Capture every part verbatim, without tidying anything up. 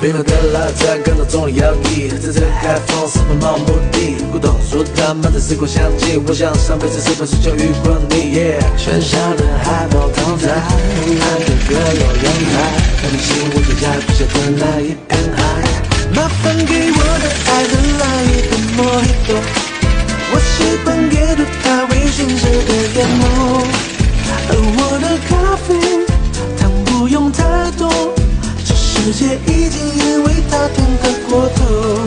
冰冷的辣菜跟着重力摇曳，在这开放四分漫无目的。古董说他们的时光相近，我想上辈子是不是就遇过你？ Yeah， 喧嚣的海报躺在蓝的阁楼阳台，而你是我脚下笔下的那一片海。麻烦给我的爱的来一杯莫吉托，我习惯阅读它微醺时的眼眸，而我的咖啡糖不用太多。 世界已经因为它甜得过头，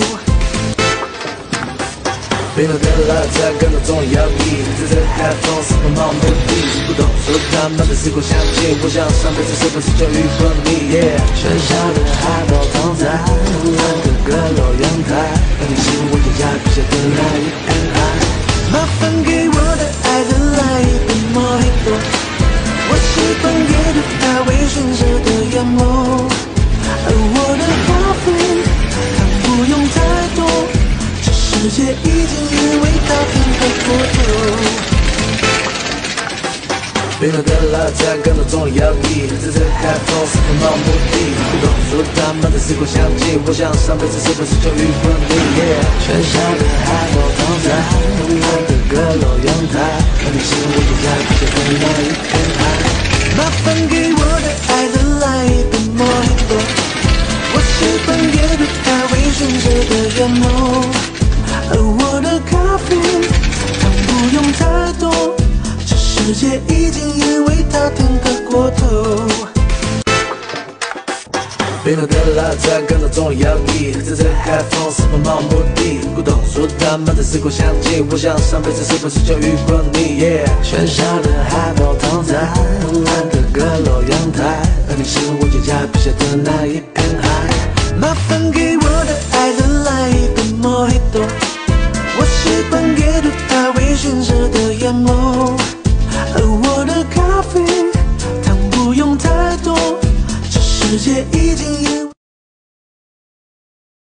冰冷的辣菜跟着重力摇曳，在这开放四分漫无目的。不懂说他们的时光相近，我想上辈子是不是就遇过你？ Yeah， 喧嚣的海报躺在蓝的阁楼阳台，而你是我脚下笔下的那一片海。麻烦给我的爱的来一杯莫吉托，我习惯阅读它微醺时的眼眸。 而我的咖啡糖不用太多，这世界已经因为它甜得过头。冰冷的辣菜跟着重力摇曳，在这开放四分漫无目的。不懂说他们的时光相近，我想上辈子是不是就遇过你？ Yeah， 喧嚣的海报躺在蓝的阁楼阳台，而你是我脚下笔下的那一片海。麻烦给我的爱的来一杯莫吉托。 我习惯阅读它微醺时的眼眸，而我的咖啡糖不用太多，这世界已经因为它甜得过头。冰冷的辣菜跟着重力摇曳，在这开放四分漫无目的。古董说他们的时光相近，我想上辈子是不是就遇过你？ Yeah， 喧嚣的海报躺在蓝的阁楼阳台，而你是我脚下笔下的那一片海。 麻烦给我的爱的来一杯莫吉托，我习惯阅读它微醺时的眼眸，而我的咖啡糖不用太多，这世界已经因